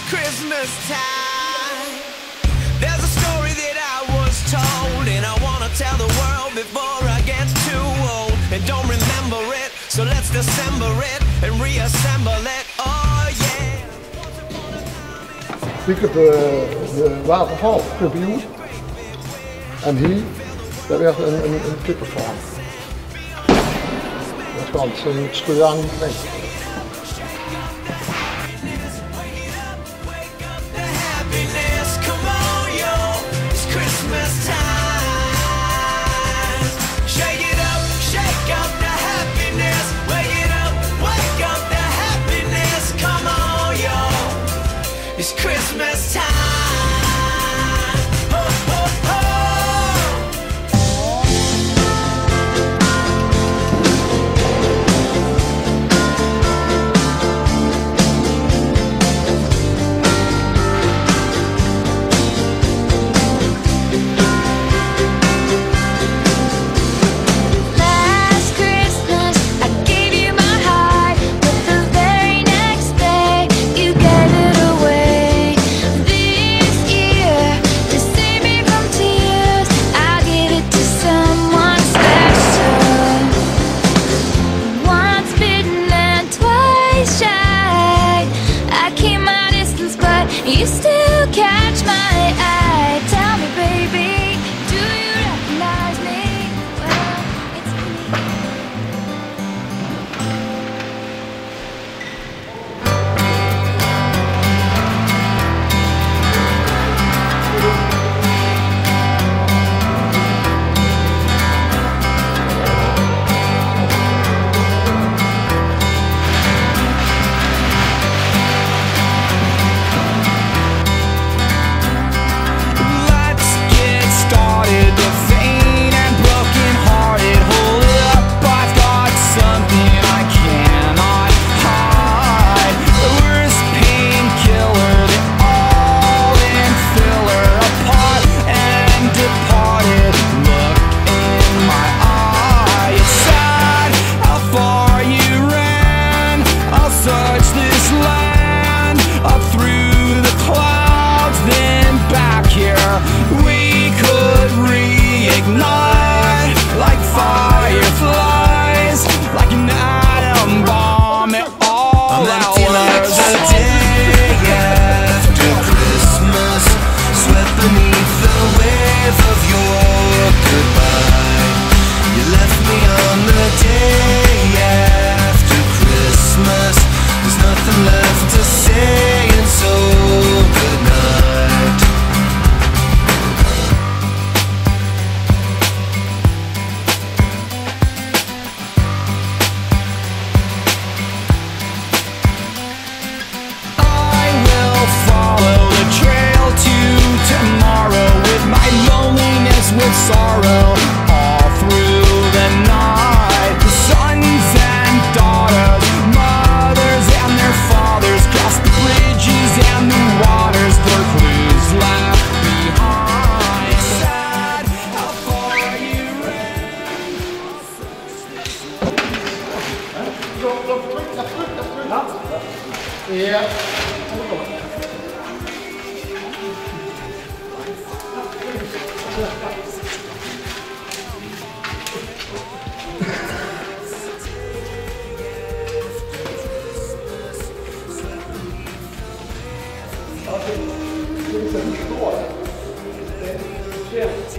Christmas time. There's a story that I was told, and I wanna tell the world before I get too old and don't remember it. So let's dissemble it and reassemble it. Oh yeah. Ik heb de waterval geviewd en hier daar werd een kippenfarm. Dat kan het stuur niet mee. It's Christmas time. You still catch my eye. Tell me, baby, do you recognize me? Well, it's with sorrow all through the night. The sons and daughters, mothers and their fathers cross the bridges and the waters, their clues left behind. Sad how far you ran. Ja. Dit is een stoor.